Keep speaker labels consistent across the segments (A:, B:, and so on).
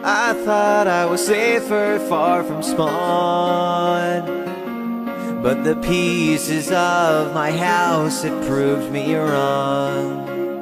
A: I thought I was safer far from spawn, but the pieces of my house had proved me wrong.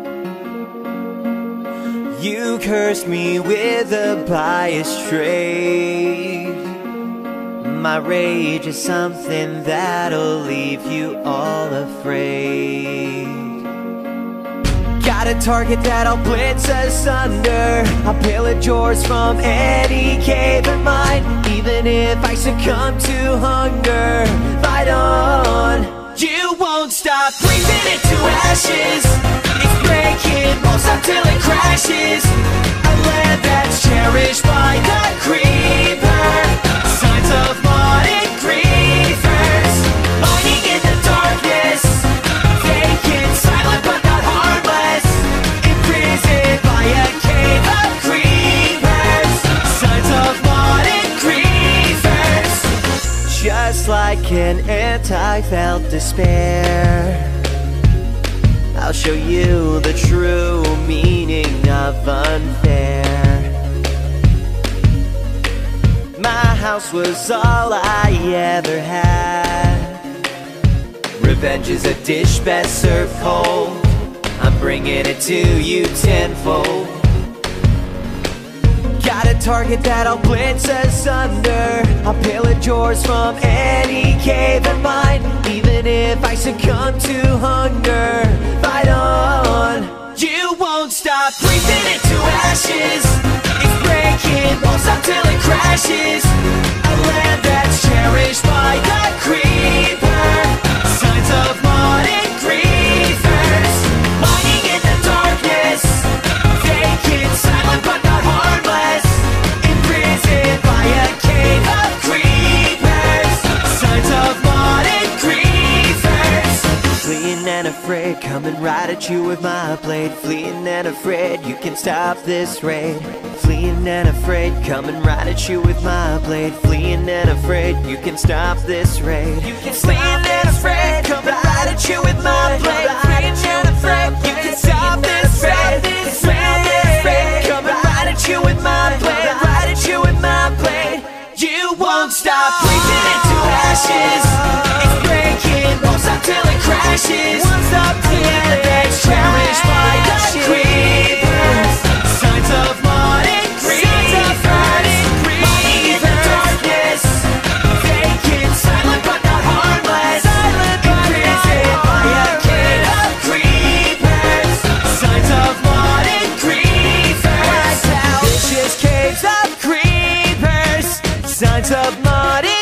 A: You cursed me with a biased trait. My rage is something that'll leave you all afraid. Got a target that I'll blitz asunder. I'll pillage yours from any cave of mine. Even if I succumb to hunger, fight on. You won't stop breathing into ashes. It's breaking walls up till it crashes. A land that's cherished by the creeper. Signs of modern grievers, mining in the darkness, vacant, silent but not harmless. Imprisoned by a cave of creepers. Signs of modern grievers. Just like an ant I felt despair. I'll show you the true meaning of unfair. My house was all I ever had. Revenge is a dish best served cold. I'm bringing it to you tenfold. Got a target that I'll blitz asunder. I'll pillage yours from any cave of mine. Even if I succumb to hunger, fight on. You won't stop breathing into ashes. It's breaking walls up till it crashes. A land that's cherished by the creeper. Signs of modern grievers, mining in the darkness, vacant, silent but not harmless. Imprisoned by a cave of creepers. Signs of modern grievers. Fleeing and afraid, coming right at you with my blade. Fleeing and afraid, you can stop this raid. Fleeing and afraid, coming right at you with my blade. Fleeing and afraid, you can stop this raid. Fleeing and afraid, coming right at you with my blade. Fleeing and afraid, you can stop this raid. Fleeing and afraid, coming right at you with my blade. Right at you with my blade. You won't stop breathing into ashes. It's breaking walls up till it crashes. Up till it's cherished by the creepers. Signs of modern grievers, mining in the darkness, vacant, silent but not harmless. Imprisoned by a king of creepers. Signs of modern grievers, vicious caves of creepers. Signs of modern